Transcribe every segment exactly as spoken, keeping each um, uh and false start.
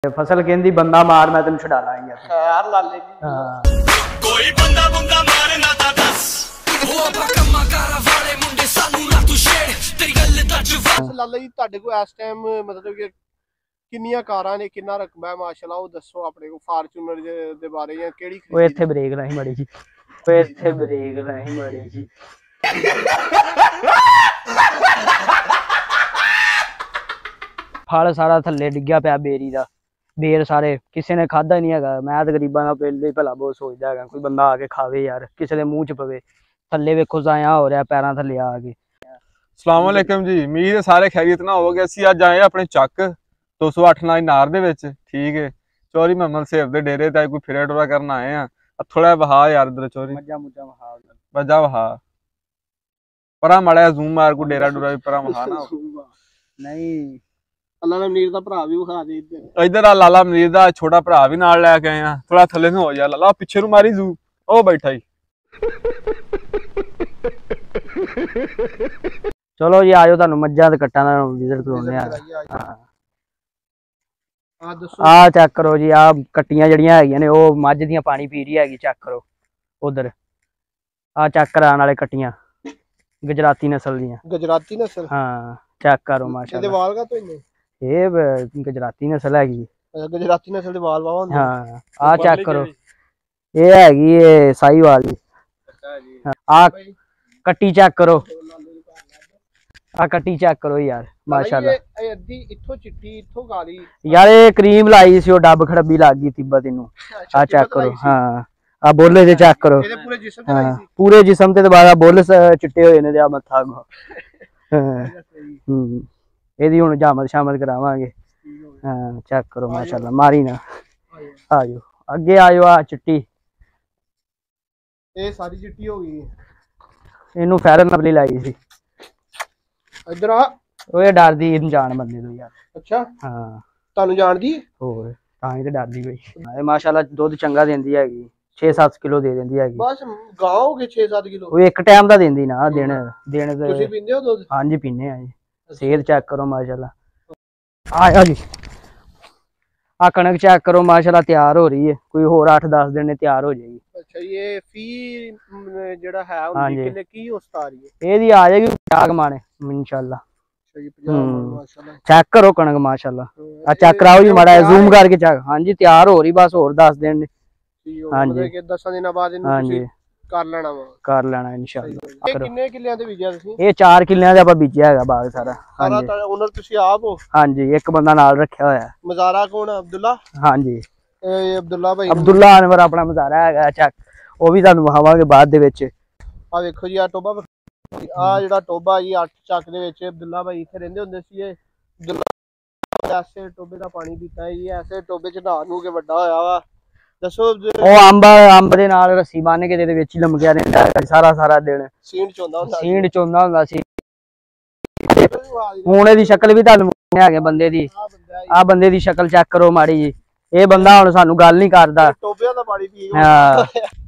फसल कहती बंदा मार मैं तेन छुड़ा ला यार लाले जी हाँ कोई बंदा बंदा मारे ना ता दस वो अपा कम्मा कारा वाले मुंडे सानू ला तू शेर तेरी गल दा जवाब लाला जी ਤੁਹਾਡੇ ਕੋਲ ਇਸ ਟਾਈਮ ਮਤਲਬ ਕਿ ਕਿੰਨੀਆਂ ਕਾਰਾਂ ਨੇ ਕਿੰਨਾ ਰਕਬਾ ਹੈ ਮਾਸ਼ਾਅੱਲਾ ਉਹ ਦੱਸੋ ਆਪਣੇ ਕੋ ਫਾਰਚੂਨਰ ਦੇ ਬਾਰੇ ਜਾਂ ਕਿਹੜੀ ਉਹ ਇੱਥੇ ਬ੍ਰੇਕ ਲਾਈ ਮੜੀ ਜੀ ਉਹ ਇੱਥੇ ਬ੍ਰੇਕ ਲਾਈ ਮੜੀ ਜੀ ਫਲ ਸਾਰਾ ਥੱਲੇ ਡਿੱਗਿਆ ਪਿਆ ਬੇਰੀ ਦਾ बेर सारे किसी ने खादा ही नहीं है। मैं तो गरीबों का पहले भला बहुत सोचता है कोई बंदा आके खावे यार किसी के मूँह च पवे थले वेखो जाया हो रहा पैरों थले आ गए। अस्सलाम वालेकुम जी उम्मीद सारे खैरियत ना हो गए असीं अज आए अपने चक दो सौ अठ नाई नार दे विच ठीक है चौरी मोहम्मद सेब दे डेरे ते कोई फिरे टुरा करन आए हैं थोड़ा वहा यार इधर चौरी मज्जा मुज्जा वहा वजा वहा परा मड़ा जूम मार को डेरा डुरा भी परा वहा ना नहीं लाला मनीर दा भरा भी विखा दे इधर इधर आ लाला मनीर दा छोटा भरा भी नाल लेके आए हैं थोड़ा थले न हो जा लाला पीछे नु मारी जू ओ बैठा ही चलो जी आजो तुहानू मज्जां ते कट्टां दा विजिट कराउने आ आ दसो आ चेक करो जी आ कट्टियां जड़ियां हैगियां ने ओ मझ दियां पानी पी रही हैगी चेक करो उधर आ चेक कराने वाले कट्टियां गुजराती नस्ल दियां गुजराती नस्ल हां चेक करो माशाल्लाह ਇਹਦੇ ਵਾਲ ਕਾ ਤੋਂ ਇੰਨੇ ये गुजराती नस्ल हैगी गुजराती नस्ल दे वाल वावा हाँ आ चेक करो ये हैगी ये साहीवाल जी आ कट्टी चेक करो आ कट्टी चेक करो यार माशाल्लाह ਇਹ ਅੱਧੀ ਇੱਥੋਂ ਚਿੱਟੀ ਇੱਥੋਂ ਕਾਲੀ यार ये क्रीम लाई सी ओ डब खड़बी लग गई तिब्बत इनू आ चेक करो हाँ आ बोले जे चेक करो ਇਹਦੇ ਪੂਰੇ ਜਿਸਮ ਤੇ ਲਾਈ ਸੀ पूरे जिस्म ते बाद बोल चिट्टे होए ने ते आ मत्था अगो हम्म ਇਹਦੀ ਹੁਣ ਜਾਮਦ ਸ਼ਾਮਦ ਕਰਾਵਾਂਗੇ ਹਾਂ ਚੈੱਕ ਕਰੋ ਮਾਸ਼ਾਅੱਲਾ ਮਾਰੀ ਨਾ ਆਜੋ ਅੱਗੇ ਆਜੋ ਆ ਚਿੱਟੀ ਇਹ ਸਾਰੀ ਚਿੱਟੀ ਹੋ ਗਈ ਇਹਨੂੰ ਫੈਰਨ ਲਵਲੀ ਲਾਈ ਸੀ ਇੱਧਰ ਆ ਉਹ ਇਹ ਡਰਦੀ ਇਹਨੂੰ ਜਾਣ ਬੰਦੇ ਤੋਂ ਯਾਰ ਅੱਛਾ ਹਾਂ ਤੁਹਾਨੂੰ ਜਾਣਦੀ ਹੋਰ ਤਾਂ ਹੀ ਤੇ ਡਰਦੀ ਬਈ ਇਹ ਮਾਸ਼ਾਅੱਲਾ ਦੁੱਧ ਚੰਗਾ ਦਿੰਦੀ ਹੈਗੀ छे सत्त किलो दे देंदी हैगी बस गांव हो गए छे सत्त किलो ਉਹ ਇੱਕ ਟਾਈਮ ਦਾ ਦਿੰਦੀ ਨਾ ਦਿਨ ਦਿਨ ਤੁਸੀਂ ਪੀਂਦੇ ਹੋ ਦੁੱਧ ਹਾਂਜੀ ਪੀਨੇ ਆ ਜੀ सेहत चेक करो माशाल्लाह आया जी आ कणक चेक करो माशाल्लाह तैयार हो रही है कोई होर आठ दस दिन में तैयार हो जाएगी। अच्छा ये फी जेड़ा है उनकी किले की उस्ता रही है एदी आ जाएगी पचास माने इंशाल्लाह। अच्छा ये पचास माशाल्लाह चेक करो कणक माशाल्लाह आ चेक कराओ जी माड़ा जूम करके चेक हां जी तैयार हो रही बस होर दस दिन हां जी के दस दिन बाद इनु हां जी कर लेना वा कर लेना इंशाल्लाह। ये कितने किल्लियां ते बीजिया तुसी ये चार किल्लियां दे आपा बीजिया हैगा बाग सारा हां जी सारा ओनर तुसी आप हो हां जी एक बंदा नाल रखया होया है मज़ारा कौन है अब्दुल्ला हां जी ये अब्दुल्ला भाई अब्दुल्ला अनवर अपना मज़ारा हैगा चेक ਉਹ ਵੀ ਤੁਹਾਨੂੰ ਵਹਾਵਾਂਗੇ ਬਾਅਦ ਦੇ ਵਿੱਚ ਆ ਵੇਖੋ ਜੀ ਆ ਟੋਬਾ ਆ ਜਿਹੜਾ ਟੋਬਾ ਜੀ ਅੱਠ ਚੱਕ ਦੇ ਵਿੱਚ ਅਬਦੁੱਲਾ ਭਾਈ ਇੱਥੇ ਰਹਿੰਦੇ ਹੁੰਦੇ ਸੀ ਇਹ ਅਬਦੁੱਲਾ ਐਸੇ ਟੋਬੇ ਦਾ ਪਾਣੀ ਪੀਤਾ ਹੈ ਜੀ ਐਸੇ ਟੋਬੇ ਚ ਨਹਾ ਨੂੰ ਕੇ ਵੱਡਾ ਹੋਇਆ ਵਾ ਦੱਸੋ ਉਹ ਅੰਬ ਅੰਬ ਦੇ ਨਾਲ ਰੱਸੀ ਬੰਨ ਕੇ ਦੇ ਵਿੱਚ ਲੰਮਕਿਆ ਰਹਿੰਦਾ ਸਾਰਾ ਸਾਰਾ ਦਿਨ ਸੀਂਡ ਚੋਂਦਾ ਹੁੰਦਾ ਸੀਂਡ ਚੋਂਦਾ ਹੁੰਦਾ ਸੀ ਹੁਣ ਇਹਦੀ ਸ਼ਕਲ ਵੀ ਤੁਹਾਨੂੰ ਹੈਗੇ ਬੰਦੇ ਦੀ ਆ ਬੰਦੇ ਦੀ ਸ਼ਕਲ ਚੈੱਕ ਕਰੋ ਮਾੜੀ ਜੀ ਇਹ ਬੰਦਾ ਹੁਣ ਸਾਨੂੰ ਗੱਲ ਨਹੀਂ ਕਰਦਾ ਟੋਬਿਆਂ ਦਾ ਪਾਣੀ ਪੀ ਹਾਂ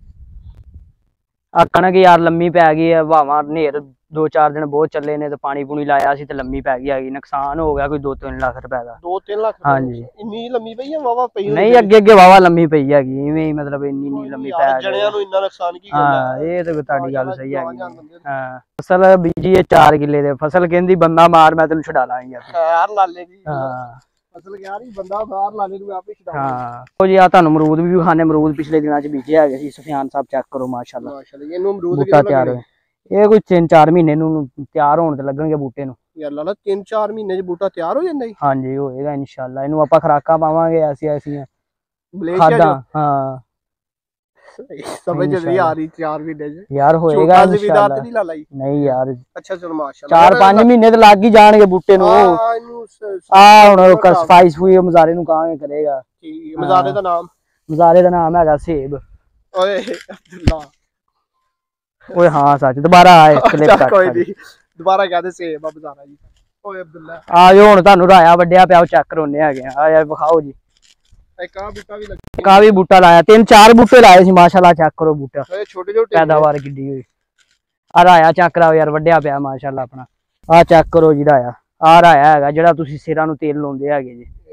ਆ ਕਣਕ ਯਾਰ ਲੰਮੀ ਪੈ ਗਈ ਹੈ ਹਵਾਵਾਂ ਹਨੇਰ दो चार दिन बहुत चले ने तो पानी पूनी लाया सी ते लम्मी पै गई नुकसान हो गया कोई दो तीन लाख रुपए का दो तीन लाख हाँ जी इन्नी लम्मी पई है वावा पई नहीं अगे अगे वावा लम्मी पई हैगी इवें ही मतलब इन्नी इन्नी लम्मी पै जणियां नु इन्ना नुकसान की करना हां ये तो ਤੁਹਾਡੀ ਗੱਲ सही है हां फसल बीजी है चार किले दे फसल कहंदी बंदा मार मैं तेन छुड़ा लांगी यार लाले जी हां फसल यार ही बंदा बाहर लाले नु आपे छुड़ा हां ओ जी आ ਤੁਹਾਨੂੰ अमरूद भी खाने अमरूद पिछले दिनों च बीजे हैगे सी सुफियान साहब चेक करो माशाल्लाह माशाल्लाह ਇਹਨੂੰ अमरूद ਕਿਹੜਾ ਤਿਆਰ ਹੋਏ ਇਹ ਕੋਈ तीन चार महीने ਨੂੰ ਤਿਆਰ ਹੋਣ ਤੇ ਲੱਗਣਗੇ ਬੂਟੇ ਨੂੰ ਯਾਰ ਲਾਲਾ तीन चार ਮਹੀਨੇ ਚ ਬੂਟਾ ਤਿਆਰ ਹੋ ਜਾਂਦਾ ਜੀ ਹਾਂਜੀ ਹੋਏਗਾ ਇਨਸ਼ਾਅੱਲਾ ਇਹਨੂੰ ਆਪਾਂ ਖਰਾਕਾਂ ਪਾਵਾਂਗੇ ਐਸੀ ਐਸੀਆਂ ਖਾਦਾਂ ਹਾਂ ਸਮਝ ਨਹੀਂ ਆ ਰਹੀ ਚਾਰ ਮਹੀਨੇ ਚ ਯਾਰ ਹੋਏਗਾ ਇਨਸ਼ਾਅੱਲਾ ਨਹੀਂ ਲਾਲਾ ਜੀ ਨਹੀਂ ਯਾਰ ਅੱਛਾ ਚਲੋ ਮਾਸ਼ਾਅੱਲਾ चार पांच ਮਹੀਨੇ ਤੇ ਲੱਗ ਹੀ ਜਾਣਗੇ ਬੂਟੇ ਨੂੰ ਹਾਂ ਇਹਨੂੰ ਆ ਹੁਣ ਸਫਾਈ ਸਫੂਈ ਮਜ਼ਾਰੇ ਨੂੰ ਕਾਂਗੇ ਕਰੇਗਾ ਠੀਕ ਮਜ਼ਾਰੇ ਦਾ ਨਾਮ ਮਜ਼ਾਰੇ ਦਾ ਨਾਮ ਹੈਗਾ ਸੇਬ ਓਏ ਅਬਦੁੱਲਾ ओए हाँ सच दोबारा आए क्लिप कट कोई नहीं दोबारा कहते सेब बजारा जी ओए अब्दुल्ला आ जो हुन तानू राया वड्डिया पिया चेक करने आ आ यार विखाओ जी एक आ बूटा भी लगा का भी बूटा लाया तीन चार बूटे लाए सी माशाल्लाह चेक करो बूटा ए छोटे छोटे पैदावार किड्डी हुई आ राया चेक कराओ यार वड्डिया पिया माशाल्लाह अपना आ चेक करो जी राया आ राया हैगा जेड़ा तुसी सिरां नू तेल लाउंदे हैगे जी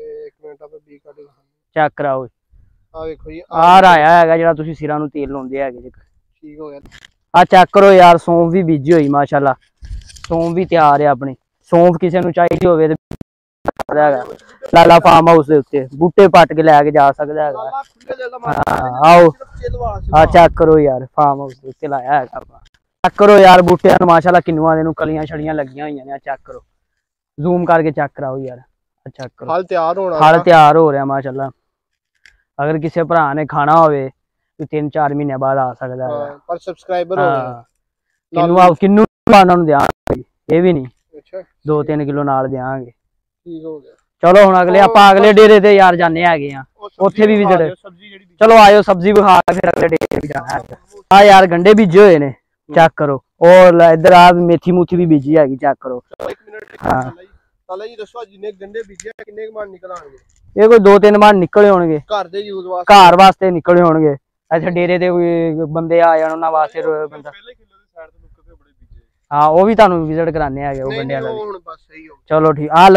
ਮਿੰਟ ਆਪਾਂ ਬੀ ਕੱਢ ਦਿਖਾਉਂਦੇ ਚੈੱਕ ਕਰਾਓ। ਆ ਵੇਖੋ ਜੀ ਆਹ ਰਾਇਆ ਹੈਗਾ ਜਿਹੜਾ ਤੁਸੀਂ ਸਿਰਾਂ ਨੂੰ ਤੇਲ ਲਾਉਂਦੇ ਹੈਗੇ ਜੀ। ਠੀਕ ਹੋ ਗਿਆ। ਆ ਚੈੱਕ ਕਰੋ ਯਾਰ, ਸੌਂਫ ਵੀ ਬੀਜੀ ਹੋਈ ਮਾਸ਼ਾਅੱਲਾ, ਸੌਂਫ ਵੀ ਤਿਆਰ ਹੈ ਆਪਣੀ। ਸੌਂਫ ਕਿਸੇ ਨੂੰ ਚਾਹੀਦੀ ਹੋਵੇ ਤੇ ਹੈਗਾ ਲਾਲਾ ਫਾਰਮ ਹਾਊਸ ਦੇ ਉੱਤੇ, ਬੂਟੇ ਪੱਟ ਕੇ ਲੈ ਕੇ ਜਾ ਸਕਦਾ ਹੈਗਾ। ਲਾਲਾ ਖੁੱਲੇ ਦਿਲ ਦਾ ਹਾਂ ਆਓ ਆ ਚੈੱਕ ਕਰੋ ਯਾਰ, ਫਾਰਮ ਹਾਊਸ ਦੇ ਉੱਤੇ ਲਾਇਆ ਹੈਗਾ ਆਪਾਂ। ਚੈੱਕ ਕਰੋ ਯਾਰ ਬੂਟਿਆਂ ਨੂੰ ਮਾਸ਼ਾਅੱਲਾ ਕਿੰਨੂਆਂ ਦੇ ਨੂੰ ਕਲੀਆਂ ਛੜੀਆਂ ਲੱਗੀਆਂ ਹੋਈਆਂ ਨੇ। ਚੈੱਕ ਕਰੋ, ਜ਼ੂਮ ਕਰਕੇ ਚੈੱਕ ਕਰਾਓ ਯਾਰ। ਆ ਚੈੱਕ ਕਰੋ, ਹਲ ਤਿਆਰ ਹੋਣਾ, ਹਲ ਤਿਆਰ ਹੋ ਰਿਹਾ ਮਾਸ਼ਾਅੱਲਾ। ਅਗਰ ਕਿਸੇ ਭਰਾ ਨੇ ਖਾਣਾ ਹੋਵੇ ਤੇ ਤਿੰਨ ਚਾਰ ਮਹੀਨੇ ਬਾਅਦ ਆ ਸਕਦਾ ਹੈ। ਪਰ ਸਬਸਕ੍ਰਾਈਬਰ ਹੋ ਗਿਆ ਕਿੰਨੂ ਆ ਕਿੰਨੂ ਉਹਨਾਂ ਨੂੰ ਦਿਆਂਗੇ, ਇਹ ਵੀ ਨਹੀਂ ਅੱਛਾ ਦੋ ਤਿੰਨ ਕਿਲੋ ਨਾਲ ਦਿਆਂਗੇ। ਠੀਕ ਹੋ ਗਿਆ। ਚਲੋ ਹੁਣ ਅਗਲੇ ਆਪਾਂ ਅਗਲੇ ਡੇਰੇ ਤੇ ਯਾਰ ਜਾਣੇ ਹੈਗੇ ਆ, ਉੱਥੇ ਵੀ ਵਿਜ਼ਿਟ। ਚਲੋ ਆਇਓ ਸਬਜ਼ੀ ਵਿਖਾ ਫਿਰ ਅਗਲੇ ਡੇਰੇ ਵੀ ਜਾਣਾ ਹੈ। ਆ ਯਾਰ ਗੰਡੇ ਬੀਜੇ ਹੋਏ ਨੇ, ਚੈੱਕ ਕਰੋ। ਔਰ ਇੱਧਰ ਆ ਮੇਥੀ ਮੂਥੀ ਵੀ ਬੀਜੀ ਹੈਗੀ, ਚੈੱਕ ਕਰੋ। ਇੱਕ ਮਿੰਟ ਹਾਂ ਲਾਲਾ ਜੀ ਦੱਸੋ ਜਿੰਨੇ ਗੰਡੇ ਬੀਜੇ ਕਿੰਨੇ ਕੁ ਮਣ ਨਿਕਲ ਆਣਗੇ? ਇਹ ਕੋਈ ਦੋ ਤਿੰਨ ਮਣ ਨਿਕਲੇ ਹੋਣਗੇ, ਘਰ ਦੇ ਯੂਜ਼ ਵਾਸਤੇ, ਘਰ ਵਾਸਤੇ ਨਿਕਲੇ ਹੋਣਗੇ। ਇੱਥੇ ਡੇਰੇ ਤੇ ਕੋਈ ਬੰਦੇ ਆ ਜਾਣ ਉਹਨਾਂ ਵਾਸਤੇ ਬੰਦਾ। ਹਾਂ ਉਹ ਵੀ ਤੁਹਾਨੂੰ ਵਿਜ਼ਿਟ ਕਰਾਣੇ ਹੈਗੇ ਉਹ ਗੰਡਿਆਂ ਦਾ। ਹੁਣ ਬਸ ਸਹੀ ਹੋ। ਚਲੋ ਠੀਕ ਆ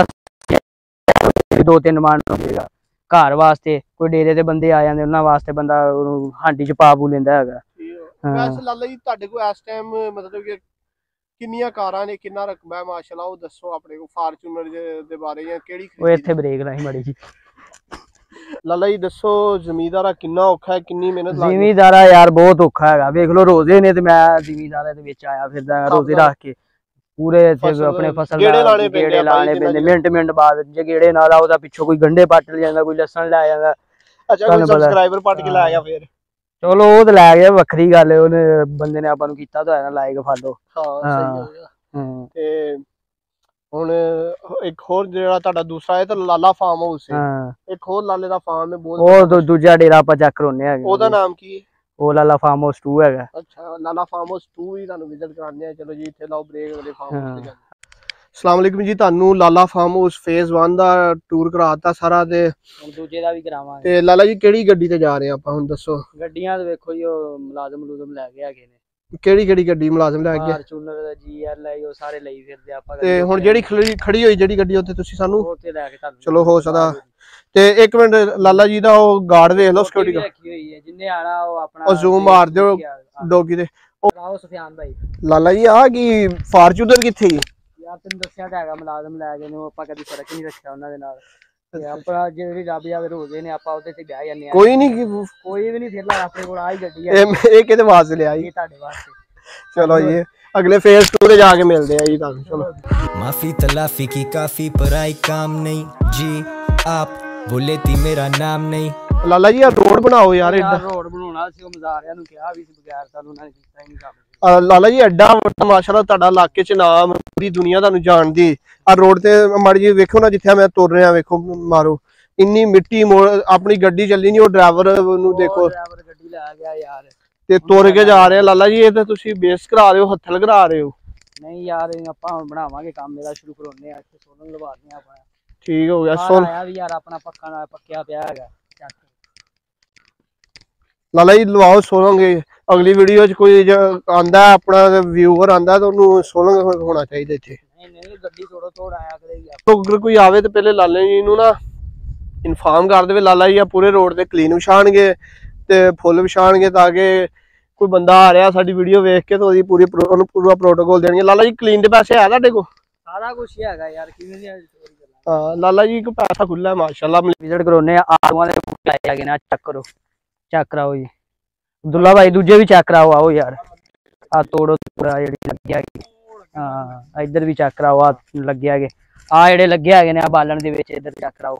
ਦੋ ਤਿੰਨ ਮਣ ਹੋਵੇਗਾ ਘਰ ਵਾਸਤੇ। ਕੋਈ ਡੇਰੇ ਤੇ ਬੰਦੇ ਆ ਜਾਂਦੇ ਉਹਨਾਂ ਵਾਸਤੇ ਬੰਦਾ ਉਹਨੂੰ ਹਾਂਡੀ ਚ ਪਾ ਪੂ ਲੈਂਦਾ ਹੈਗਾ। ਵੈਸੇ ਲਾਲਾ ਜੀ ਤੁਹਾਡੇ ਕੋਲ ਇਸ ਟਾਈਮ ਮਤਲਬ ਕਿ ਕਿੰਨੀਆਂ ਕਾਰਾਂ ਨੇ, ਕਿੰਨਾ ਰਕਬਾ ਹੈ ਮਾਸ਼ਾਅੱਲਾ, ਉਹ ਦੱਸੋ ਆਪਣੇ ਕੋਲ ਫਾਰਚੂਨਰ ਦੇ ਬਾਰੇ ਜਾਂ ਕਿਹੜੀ? ਉਹ ਇੱਥੇ ਬ੍ਰੇਕ ਲਾਈ ਮੜੀ ਜੀ। ਲਾਲਾ ਜੀ ਦੱਸੋ ਜ਼ਮੀਂਦਾਰਾ ਕਿੰਨਾ ਔਖਾ ਹੈ, ਕਿੰਨੀ ਮਿਹਨਤ ਲੱਗਦੀ? ਜ਼ਿਮੀਦਾਰਾ ਯਾਰ ਬਹੁਤ ਔਖਾ ਹੈਗਾ। ਵੇਖ ਲਓ ਰੋਜ਼ੇ ਨੇ ਤੇ ਮੈਂ ਜ਼ਿਮੀਦਾਰਾਂ ਦੇ ਵਿੱਚ ਆਇਆ ਫਿਰਦਾ ਰੋਜ਼ੇ ਰੱਖ ਕੇ। ਪੂਰੇ ਇੱਥੇ ਆਪਣੇ ਫਸਲ ਗੇੜੇ ਲਾਣੇ ਪੈਂਦੇ ਮਿੰਟ ਮਿੰਟ ਬਾਅਦ। ਜੇ ਗੇੜੇ ਨਾਲ ਆ ਉਹਦਾ ਪਿੱਛੋਂ ਕੋਈ ਗੰਡੇ ਪੱਟ ਜਾਂਦਾ, ਕੋਈ ਲਸਣ ਲੈ ਜਾਂਦਾ। ਅੱਛਾ ਕੋਈ ਸਬਸਕ੍ਰਾਈਬਰ ਪੱਟ ਕੇ ਲੈ ਗਿਆ ਫਿਰ? ਚਲੋ ਉਹ ਤੇ ਲੈ ਗਿਆ, ਵੱਖਰੀ ਗੱਲ ਹੈ। ਉਹਨੇ ਬੰਦੇ ਨੇ ਆਪਾਂ ਨੂੰ ਕੀਤਾ ਤਾਂ ਹੈ ਨਾ ਲਾਇਕ ਫਾਲੋ। ਹਾਂ ਸਹੀ ਹੋ ਗਿਆ। ਤੇ ਹੁਣ ਇੱਕ ਹੋਰ ਜਿਹੜਾ ਤੁਹਾਡਾ ਦੂਸਰਾ ਹੈ ਤਾਂ ਲਾਲਾ ਫਾਰਮ ਹਾਊਸ ਹੈ, ਇੱਕ ਹੋਰ ਲਾਲੇ ਦਾ ਫਾਰਮ ਹੈ ਬਹੁਤ। ਉਹ ਦੂਜਾ ਡੇਰਾ ਆਪਾਂ ਚੈੱਕ ਕਰਾਉਣੇ ਹੈਗੇ, ਉਹਦਾ ਨਾਮ ਕੀ ਹੈ? ਉਹ ਲਾਲਾ ਫਾਰਮ ਹਾਊਸ ਟੂ ਹੈਗਾ। ਅੱਛਾ ਲਾਲਾ ਫਾਰਮ ਹਾਊਸ ਟੂ ਵੀ ਤੁਹਾਨੂੰ ਵਿਜ਼ਿਟ ਕਰਾਉਂਦੇ ਆ। ਚਲੋ ਜੀ ਇੱਥੇ ਲਾਓ ਬ੍ਰੇਕ, ਅਗਲੇ ਫਾਰਮ ਹਾਊਸ ਤੇ ਜਾਂਦੇ। ਅਸਲਾਮ ਵਾਲੇਕੁਮ ਜੀ, ਤੁਹਾਨੂੰ Lala farm house phase one ਦਾ ਟੂਰ ਕਰਾਤਾ ਸਾਰਾ, ਤੇ ਹੁਣ ਦੂਜੇ ਦਾ ਵੀ ਕਰਾਵਾਂਗੇ। ਤੇ ਲਾਲਾ ਜੀ ਕਿਹੜੀ ਗੱਡੀ ਤੇ ਜਾ ਰਹੇ ਆਪਾਂ ਹੁਣ ਦੱਸੋ? ਗੱਡੀਆਂ ਤੇ ਵੇਖੋ ਜੀ ਉਹ ਮੁਲਾਜ਼ਮ ਮੁਲਾਜ਼ਮ ਲੈ ਕੇ ਹੈਗੇ ਨੇ। ਕਿਹੜੀ ਕਿਹੜੀ ਗੱਡੀ ਮੁਲਾਜ਼ਮ ਲੈ ਕੇ? ਫਾਰਚੂਨਰ ਦਾ ਜੀ ਆਰ ਲਈ ਉਹ ਸਾਰੇ ਲਈ ਫਿਰਦੇ ਆਪਾਂ। ਤੇ ਹੁਣ ਜਿਹੜੀ ਖੜੀ ਖੜੀ ਹੋਈ ਜਿਹੜੀ ਗੱਡੀ ਉੱਤੇ ਤੁਸੀਂ ਸਾਨੂੰ ਉੱਤੇ ਲੈ ਕੇ ਤੁਹਾਨੂੰ ਚਲੋ ਹੋ ਸਕਦਾ। ਤੇ ਇੱਕ ਮਿੰਟ ਲਾਲਾ ਜੀ ਦਾ ਉਹ ਗਾਰਡ ਵੇਖ ਲਓ, ਸਿਕਿਉਰਿਟੀ ਗਾਰਡ ਰੱਖੀ ਹੋਈ ਹੈ। ਜਿੰਨੇ ਆਣਾ ਉਹ ਆਪਣਾ ਉਹ ਜ਼ੂਮ ਮਾਰ ਦਿਓ ਡੋਗੀ ਤੇ। ਆਓ ਸੁਫਿਆਨ ਭਾਈ। ਲਾਲਾ ਜੀ ਆ ਕੀ ਫਾਰਚੂਨਰ ਕਿੱਥੇ ਜੀ? ਯਾਰ ਤੈਨੂੰ ਦੱਸਿਆ ਤਾਂ ਹੈਗਾ ਮੁਲਾਜ਼ਮ ਲੈ ਗਏ ਨੇ, ਆਪਾਂ ਕਦੀ ਫਰਕ ਨਹੀਂ ਰੱਖਿਆ ਉਹਨਾਂ ਦੇ ਨਾਲ। ਤੇ ਆਪਣਾ ਜਿਹੜੀ ਰੱਬ ਜਾਵੇ ਰੋਜ਼ੇ ਨੇ ਆਪਾਂ ਉਹਦੇ ਤੇ ਬਹਿ ਜਾਂਦੇ ਆ। ਕੋਈ ਨਹੀਂ ਕੋਈ ਵੀ ਨਹੀਂ ਫਿਰਦਾ ਆਪਣੇ ਕੋਲ, ਆਹੀ ਗੱਡੀ ਹੈ। ਇਹ ਕਿਹਦੇ ਵਾਸਤੇ ਲਿਆ ਜੀ? ਇਹ ਤੁਹਾਡੇ ਵਾਸਤੇ। चलो जी अगले फेज टू पे जाके मिलते हैं जी। चलो माफी तलाफी की काफी पर आई काम नहीं जी, आप बोले थी मेरा नाम नहीं। लाला जी यार रोड बनाओ यार। रोड बनाना सी, मज़ारिया नु कहा भी बगैर तां उन्होंने कीता ही नहीं काम। लाला जी एडा माशाल्लाह तुहाडा इलाके च नाम, पूरी दुनिया तुहानू जानदी। आ रोड ते माड़ी जी वेखो ना, जिथे मैं तुर रहा वेखो मारो इन्नी मिट्टी मोड़, अपनी गड्डी चली नहीं, वो ड्राइवर नु देखो ड्राइवर गड्डी ले गया यार ਤੇ ਤੁਰ ਕੇ ਜਾ ਰਹੇ। ਲਾਲਾ ਜੀ ਇਹ ਤਾਂ ਤੁਸੀਂ ਬੇਸ ਕਰਾ ਰਹੇ ਹੋ, ਹੱਥਲ ਕਰਾ ਰਹੇ ਹੋ? ਨਹੀਂ ਯਾਰ ਆਪਾਂ ਬਣਾਵਾਂਗੇ ਕੰਮ, ਇਹਦਾ ਸ਼ੁਰੂ ਕਰਾਉਣੇ ਆ। ਇੱਥੇ ਸੋਲਨ ਲਵਾਉਂਦੇ ਆ ਆਪਣਾ। ਠੀਕ ਹੋ ਗਿਆ। ਸੋਲ ਆਇਆ ਵੀ ਯਾਰ ਆਪਣਾ ਪੱਕਾ ਨਾਲ ਪੱਕਿਆ ਪਿਆ ਹੈਗਾ। ਲਾਲਾ ਜੀ ਲਵਾਓ ਸੋਲੰਗੇ। ਅਗਲੀ ਵੀਡੀਓ 'ਚ ਕੋਈ ਆਂਦਾ ਆਪਣਾ ਵਿਊਅਰ ਆਂਦਾ ਤਾਂ ਉਹਨੂੰ ਸੋਲੰਗ ਹੋਣਾ ਚਾਹੀਦਾ ਇੱਥੇ। ਨਹੀਂ ਨਹੀਂ ਗੱਡੀ ਥੋੜੋ ਤੋੜ ਆਇਆ ਕਰੇਗੀ। ਅਗਰ ਕੋਈ ਆਵੇ ਤਾਂ ਪਹਿਲੇ ਲਾਲਾ ਜੀ ਨੂੰ ਨਾ ਇਨਫਾਰਮ ਕਰ ਦੇਵੇ। ਲਾਲਾ ਜੀ ਆ ਪੂਰੇ ਰੋਡ ਤੇ ਕਲੀਨ ਵਿਛਾਣਗੇ ਤੇ ਫੁੱਲ ਵਿਛਾਣਗੇ, ਤਾਂ ਕਿ ਕੋਈ ਬੰਦਾ ਆ ਰਿਹਾ ਸਾਡੀ ਵੀਡੀਓ ਵੇਖ ਕੇ ਤਾਂ ਉਹਦੀ ਪੂਰੀ ਉਹਨੂੰ ਪੂਰਾ ਪ੍ਰੋਟੋਕੋਲ ਦੇਣਗੇ। ਲਾਲਾ ਜੀ ਕਲੀਨ ਦੇ ਪੈਸੇ ਹੈ ਤੁਹਾਡੇ ਕੋਲ? ਸਾਰਾ ਕੁਝ ਹੀ ਹੈਗਾ ਯਾਰ, ਕਿਵੇਂ ਦੀ ਹਾਂ ਲਾਲਾ ਜੀ ਕੋ ਪੈਸਾ ਖੁੱਲਾ ਹੈ ਮਾਸ਼ਾਅੱਲਾ। ਵਿਜ਼ਿਟ ਕਰਾਉਣੇ ਆ। ਆਲੂਆਂ ਦੇ ਬੂਟੇ ਆਏ ਹੈਗੇ ਨੇ, ਚੈੱਕ ਕਰੋ, ਚੈੱਕ ਕਰਾਓ ਜੀ। ਅਬਦੁੱਲਾ ਭਾਈ ਦੂਜੇ ਵੀ ਚੈੱਕ ਕਰਾਓ। ਆਓ ਯਾਰ ਆ ਤੋੜੋ ਪੂਰਾ ਜਿਹੜੀ ਲੱਗਿਆ ਹੈਗੀ। ਹਾਂ ਇੱਧਰ ਵੀ ਚੈੱਕ ਕਰਾਓ, ਆ ਲੱਗੇ ਹੈਗੇ। ਆ ਜਿਹੜੇ ਲੱਗੇ ਹੈਗੇ ਨੇ ਆ ਬਾਲਣ ਦੇ ਵਿੱਚ, ਇੱਧਰ ਚੈੱਕ ਕਰਾਓ।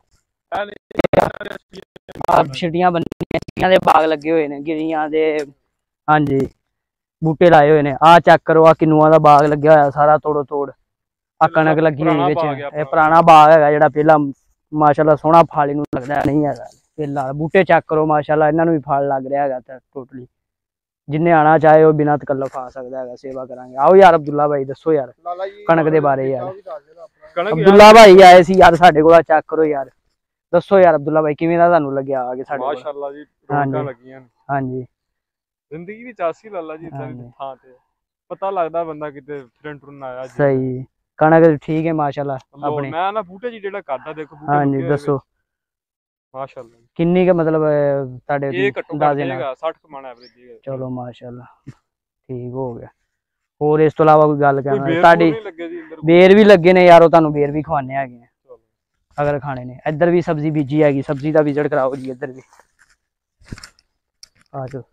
ਛਿਟੀਆਂ ਬੰਨੀਆਂ ਦੇ ਬਾਗ ਲੱਗੇ ਹੋਏ ਨੇ, ਗਿਰੀਆਂ ਦੇ ਹਾਂਜੀ ਬੂਟੇ ਲਾਏ ਹੋਏ ਨੇ। ਆ ਚੈੱਕ ਕਰੋ, ਆ ਕਿੰਨੂਆਂ ਦਾ ਬਾਗ ਲੱਗਿਆ ਹੋਇਆ ਸਾਰਾ ਤੋੜੋ ਤੋੜ। ਆ ਕਣਕ ਲੱਗੀ ਹੋਈ ਵਿੱਚ। ਇਹ ਪੁਰਾਣਾ ਬਾਗ ਹੈਗਾ ਜਿਹੜਾ ਪਹਿਲਾਂ ਮਾਸ਼ਾਅੱਲਾ ਸੋਹਣਾ ਫਲ ਨੂੰ ਲੱਗਦਾ ਨਹੀਂ ਹੈਗਾ ਪਹਿਲਾਂ। ਬੂਟੇ ਚੈੱਕ ਕਰੋ ਮਾਸ਼ਾਅੱਲਾ, ਇਹਨਾਂ ਨੂੰ ਵੀ ਫਲ ਲੱਗ ਰਿਹਾ ਹੈਗਾ। ਤਾਂ ਟੋਟਲੀ ਜਿੰਨੇ ਆਣਾ ਚਾਹੇ ਉਹ ਬਿਨਾਂ ਤਕੱਲਫ ਆ ਸਕਦਾ ਹੈਗਾ। ਸੇਵਾ ਕਰਾਂਗੇ। ਆਓ ਯਾਰ ਅਬਦੁੱਲਾ ਭਾਈ ਦੱਸੋ ਯਾਰ ਕਣਕ ਦੇ ਬਾਰੇ ਯਾਰ। ਅਬਦੁੱਲਾ ਭਾਈ ਆਏ ਸੀ ਯਾਰ ਸਾਡੇ ਕੋਲ, ਚੈੱਕ ਕਰੋ ਯਾਰ। ਦੱਸੋ ਯਾਰ ਅਬਦੁੱਲਾ ਭਾਈ ਕਿਵੇਂ ਦਾ ਤੁਹਾਨੂੰ ਲੱਗਿਆ ਆ ਕੇ ਸਾਡੇ ਕੋਲ? ਮਾਸ਼ਾਅੱਲਾ ਜੀ ਰੌਣਕਾਂ ਲੱਗੀਆਂ ਨੇ। ਹਾਂਜੀ ਜ਼ਿੰਦਗੀ ਵਿੱਚ ਆਸੀ ਲਾਲਾ ਜੀ ਇਦਾਂ ਦੀ ਥਾਂ ਤੇ ਪਤਾ ਲੱਗਦਾ ਬੰਦਾ ਕਿਤੇ ਫਿਰਨ ਟੁਰਨ ਆਇਆ। ਸਹੀ ਕਣਕ ਠੀਕ ਹੈ ਮਾਸ਼ਾਅੱਲਾ ਆਪਣੀ। ਮੈਂ ਨਾ ਬੂਟੇ ਜੀ ਜਿਹੜਾ ਕਰਦਾ ਦੇਖੋ। ਹਾਂਜੀ ਦੱਸੋ ਮਾਸ਼ਾਅੱਲਾ। ਕਿੰਨੀ ਕੁ ਮਤਲਬ ਅਹ, ਤੁਹਾਡੇ ਇਹ ਘੱਟੋ ਘੱਟ ਅੰਦਾਜ਼ੇ ਨਾਲ? ਜਾਏਗਾ ਸੱਠ ਕਮਾਣਾ ਐਵਰੇਜ ਜੀਗਾ। ਚਲੋ ਮਾਸ਼ਾਅੱਲਾ ਠੀਕ ਹੋ ਗਿਆ। ਹੋਰ ਇਸ ਤੋਂ ਇਲਾਵਾ ਕੋਈ ਗੱਲ ਕੋਈ ਕਰਨਾ ਬੇਰ ਤੁਹਾਡੀ? ਨਹੀਂ ਲੱਗੇ ਜੀ ਅੰਦਰ? ਬੇਰ ਵੀ ਲੱਗੇ ਨੇ ਯਾਰ, ਉਹ ਤੁਹਾਨੂੰ ਬੇਰ ਵੀ ਖਵਾਣੇ ਹੈਗੇ ਆ ਚਲੋ। ਅਗਰ ਖਾਣੇ ਨੇ। ਇੱਧਰ ਵੀ ਸਬਜ਼ੀ ਬੀਜੀ ਹੈਗੀ, ਸਬਜ਼ੀ ਦਾ ਵਿਜ਼ਿਟ ਕਰਾਓ ਜੀ ਇੱਧਰ ਵੀ। ਆ ਜਾਓ।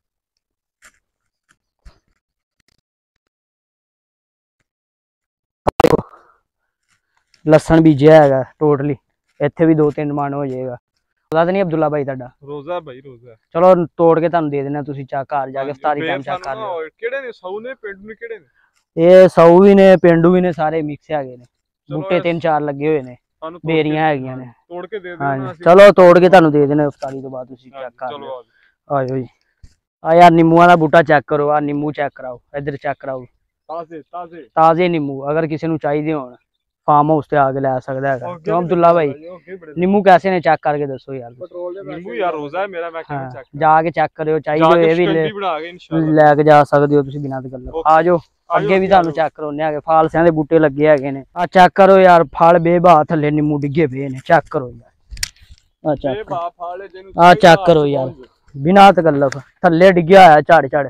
ਲਸਣ ਬੀਜਿਆ ਹੈਗਾ ਟੋਟਲੀ, ਇੱਥੇ ਵੀ ਦੋ ਤਿੰਨ ਮਣ ਹੋ ਜਾਏਗਾ। ਪਤਾ ਤਾਂ ਨਹੀਂ ਅਬਦੁੱਲਾ ਭਾਈ ਤੁਹਾਡਾ? ਰੋਜ਼ਾ ਭਾਈ ਰੋਜ਼ਾ। ਚਲੋ ਤੋੜ ਕੇ ਤੁਹਾਨੂੰ ਦੇ ਦੇਣਾ, ਤੁਸੀਂ ਚਾ ਘਰ ਜਾ ਕੇ ਇਫਤਾਰੀ ਟਾਈਮ ਚੈੱਕ ਕਰ ਲਿਓ। ਕਿਹੜੇ ਨੇ ਸੌ ਨੇ ਪਿੰਡ ਨੇ ਕਿਹੜੇ ਨੇ? ਇਹ ਸੌ ਵੀ ਨੇ, ਪਿੰਡੂ ਵੀ ਨੇ, ਸਾਰੇ ਮਿਕਸ ਹੈਗੇ ਨੇ। ਬੂਟੇ ਤਿੰਨ ਚਾਰ ਲੱਗੇ ਹੋਏ ਨੇ, ਸਾਨੂੰ ਬੇਰੀਆਂ ਹੈਗੀਆਂ ਨੇ। ਤੋੜ ਕੇ ਦੇ ਦੇਣਾ ਹਾਂਜੀ ਅਸੀਂ। ਚਲੋ ਤੋੜ ਕੇ ਤੁਹਾਨੂੰ ਦੇ ਦੇਣਾ ਇਫਤਾਰੀ ਤੋਂ ਬਾਅਦ, ਤੁਸੀਂ ਚੈੱਕ ਕਰ ਚਲੋ ਲਿਓ। ਆ ਜਾਓ। ਆਜੋ ਜੀ। ਆ ਯਾਰ ਨਿੰਮੂਆਂ ਦਾ ਬੂਟਾ ਚੈੱਕ ਕਰੋ, ਆ ਨਿੰਮੂ ਚੈੱਕ ਕਰਾਓ, ਇੱਧਰ ਚੈੱਕ ਕਰਾਓ। ਤਾਜ਼ੇ ਤਾਜ਼ੇ ਤਾਜ਼ੇ ਨਿੰਮੂ ਅਗਰ ਕਿਸੇ ਨੂੰ ਚਾਹੀਦੇ ਹੋਣ ਫਾਰਮ ਹਾਊਸ ਤੇ ਆ ਕੇ ਲੈ ਸਕਦਾ ਹੈਗਾ। ਕਿਉਂ ਅਬਦੁੱਲਾ ਭਾਈ ਨਿੰਮੂ ਕੈਸੇ ਨੇ, ਚੈੱਕ ਕਰਕੇ ਦੱਸੋ ਯਾਰ। ਪੈਟਰੋਲ ਦੇ ਨਿੰਬੂ ਯਾਰ ਰੋਜ਼ਾ ਹੈ ਮੇਰਾ, ਮੈਂ ਕਿਵੇਂ ਹਾਂ ਚੈੱਕ ਜਾ ਕੇ ਚੈੱਕ ਕਰਿਓ, ਚਾਹੀਦੇ ਹੋਏ ਇਹ ਵੀ ਲੈ- ਬਣਾ ਕੇ ਇਨਸ਼ਾਅੱਲਾ ਲੈ ਕੇ ਜਾ ਸਕਦੇ ਹੋ ਤੁਸੀਂ ਬਿਨਾਂ ਤੇ ਗੱਲੋਂ। ਆ ਜਾਓ ਅੱਗੇ ਵੀ ਤੁਹਾਨੂੰ ਚੈੱਕ ਕਰਾਉਣੇ ਹੈਗੇ, ਫਾਲਸਿਆਂ ਦੇ ਬੂਟੇ ਲੱਗੇ ਹੈਗੇ ਨੇ। ਆ ਚੈੱਕ ਕਰੋ ਯਾਰ, ਫਲ ਬੇਬਾ ਥੱਲੇ ਨਿੰਮੂ ਡਿੱਗੇ ਪਏ ਨੇ, ਚੈੱਕ ਕਰੋ ਯਾਰ। ਆ ਇਹ ਚੈੱਕ ਬਾਪ ਫਾਲੇ ਜਿਹਨੂੰ ਆ ਚੈੱਕ ਕਰੋ ਯਾਰ, ਬਿਨਾਂ ਤਕੱਲਫ ਥੱਲੇ ਡਿੱਗਿਆ ਹੋਇਆ ਝੜ ਝੜ।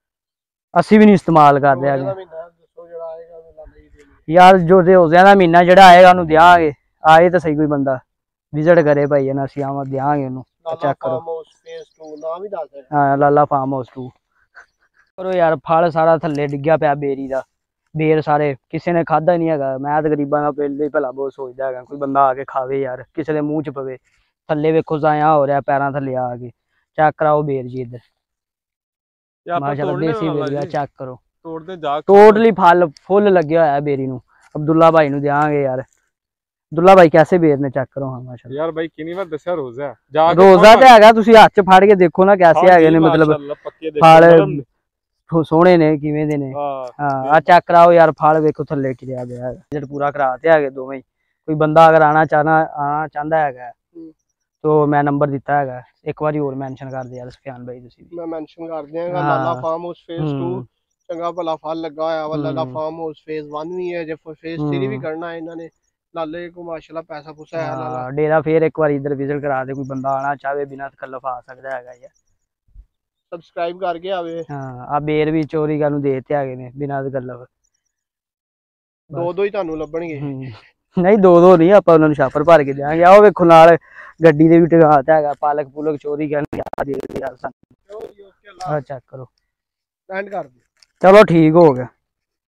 ਅਸੀਂ ਵੀ ਨਹੀਂ ਇਸਤੇਮਾਲ ਕਰਦੇ ਹੈਗੇ ਦੱਸੋ ਜਿਹੜਾ ਆਏਗਾ ਮੇਲਾ ਨਹੀਂ ਦੇਣੀ ਯਾਰ। ਜੋ ਰੋਜ਼ਿਆਂ ਦਾ ਮਹੀਨਾ ਜਿਹੜਾ ਆਏਗਾ ਉਹਨੂੰ ਦਿਆਂਗੇ। ਆਏ ਤਾਂ ਸਹੀ ਕੋਈ ਬੰਦਾ ਵਿਜ਼ਿਟ ਕਰੇ ਭਾਈ ਇਹਨਾਂ, ਅਸੀਂ ਆਵਾਂ ਦਿਆਂਗੇ ਉਹਨੂੰ। ਚੈੱਕ ਕਰੋ। ਫਾਰਮ ਹਾਊਸ ਫੇਸ ਟੂ ਨਾਮ ਹੀ ਦੱਸ ਦੇ। ਹਾਂ ਲਾਲਾ ਫਾਰਮ ਹਾਊਸ ਟੂ ਕਰੋ ਯਾਰ। ਫਲ ਸਾਰਾ ਥੱਲੇ ਡਿੱਗਿਆ ਪਿਆ ਬੇਰੀ ਦਾ, ਬੇਰ ਸਾਰੇ ਕਿਸੇ ਨੇ ਖਾਦਾ ਨਹੀਂ ਹੈਗਾ। ਮੈਂ ਤਾਂ ਗਰੀਬਾਂ ਦਾ ਪਹਿਲੇ ਹੀ ਭਲਾ ਬਹੁਤ ਸੋਚਦਾ ਹੈਗਾ, ਕੋਈ ਬੰਦਾ ਆ ਕੇ ਖਾਵੇ ਯਾਰ, ਕਿਸੇ ਦੇ ਮੂੰਹ ਚ ਪਵੇ। ਥੱਲੇ ਵੇਖੋ ਜ਼ਾਇਆ ਹੋ ਰਿਹਾ ਪੈਰਾਂ ਥੱਲੇ ਆ ਕੇ। ਚੈੱਕ ਕਰਾਓ ਬੇਰ ਜੀ ਇੱਧਰ, ਮਾਸ਼ਾਅੱਲਾ ਦੇਸੀ ਬੇਰ ਆ। ਚੈੱਕ ਕਰੋ ਤੋੜਦੇ ਜਾ ਕੇ ਟੋਟਲੀ ਫਲ ਫੁੱਲ ਲੱਗਿਆ ਹੋਇਆ ਬੇਰੀ ਨੂੰ। ਅਬਦੁੱਲਾ ਭਾਈ ਨੂੰ ਦਿਆਂਗੇ ਯਾਰ। ਅਬਦੁੱਲਾ ਭਾਈ ਕੈਸੇ ਬੇਰ ਨੇ, ਚੈੱਕ ਕਰੋ। ਹਾਂ ਮਾਸ਼ਾਅੱਲਾ ਯਾਰ ਬਾਈ ਕਿੰਨੀ ਵਾਰ ਦੱਸਿਆ ਰੋਜ਼ਾ ਹੈ। ਜਾ ਕੇ ਰੋਜ਼ਾ ਤੇ ਹੈਗਾ, ਤੁਸੀਂ ਹੱਥ ਚ ਫੜ ਕੇ ਦੇਖੋ ਨਾ ਕੈਸੇ ਹੈਗੇ ਨੇ, ਮਤਲਬ ਫਲ ਸੋਹਣੇ ਨੇ ਕਿਵੇਂ ਦੇ ਨੇ। ਹਾਂ ਆ ਚੈੱਕ ਕਰਾਓ ਯਾਰ, ਫਲ ਵੇਖੋ ਥੱਲੇ ਕਿਰਿਆ ਗਿਆ ਹੈਗਾ। ਜਿਹੜੇ ਪੂਰਾ ਕਰਾਤੇ ਹੈਗੇ ਦੋਵੇਂ ਹੀ। ਕੋਈ ਬੰਦਾ ਅਗਰ ਆਣਾ ਚਾਹਨਾ ਆਣਾ ਚਾਹੁੰਦਾ ਹੈਗਾ ਤੋ ਮੈਂ ਨੰਬਰ ਦਿੱਤਾ ਹੈਗਾ, ਇੱਕ ਵਾਰੀ ਹੋਰ ਮੈਂਸ਼ਨ ਕਰ ਦੇ ਯਾਰ ਸੁਫਿਆਨ ਭਾਈ ਤੁਸੀਂ ਵੀ। ਮੈਂ ਮੈਂਸ਼ਨ ਕਰ ਦਿਆਂਗਾ। Lala farm house phase two ਚੰਗਾ ਭਲਾ ਫਲ ਲੱਗਾ ਹੋਇਆ ਵਾ। Lala farm house phase one ਵੀ ਹੈ, ਜੇ ਫੇਸ ਥ੍ਰੀ ਵੀ ਕਰਨਾ ਇਹਨਾਂ ਨੇ। ਲਾਲੇ ਕੋ ਮਾਸ਼ਾਅੱਲਾ ਪੈਸਾ ਪੂਸਾ ਹੈ ਲਾਲਾ। ਡੇਰਾ ਫੇਰ ਇੱਕ ਵਾਰੀ ਇੱਧਰ ਵਿਜ਼ਿਟ ਕਰਾ ਦੇ, ਕੋਈ ਬੰਦਾ ਆਣਾ ਚਾਹਵੇ ਬਿਨਾਂ ਤਕੱਲਫ ਆ ਸਕਦਾ ਹੈਗਾ ਯਾਰ। ਸਬਸਕ੍ਰਾਈਬ ਕਰਕੇ ਆਵੇ। ਹਾਂ ਆ ਬੇਰ ਵੀ ਚੋਰੀ ਕਰਨ ਨੂੰ ਦੇਤੇ ਹੈਗੇ ਨੇ ਬਿਨਾਂ ਤਕੱਲਫ। ਦੋ ਦੋ ਹੀ ਤੁਹਾਨੂੰ ਲੱਭਣਗੇ। ਨਹੀਂ ਦੋ ਦੋ ਨਹੀਂ, ਆਪਾਂ ਉਹਨਾਂ ਨੂੰ ਛਾਪਰ ਭਰ ਕੇ ਦਿਆਂਗੇ। ਆਓ ਵੇਖੋ ਨਾਲ ਗੱਡੀ ਦੇ ਵੀ ਟਿਕਾਤਾ ਹੈਗਾ, ਪਾਲਕ ਪੂਲਕ ਚੋਰੀ ਕਰਨ ਯਾਰ ਸਾਨੂੰ। ਚੈੱਕ ਕਰੋ, ਐਂਡ ਕਰ ਦਿਓ। ਚਲੋ ਠੀਕ ਹੋ ਗਿਆ।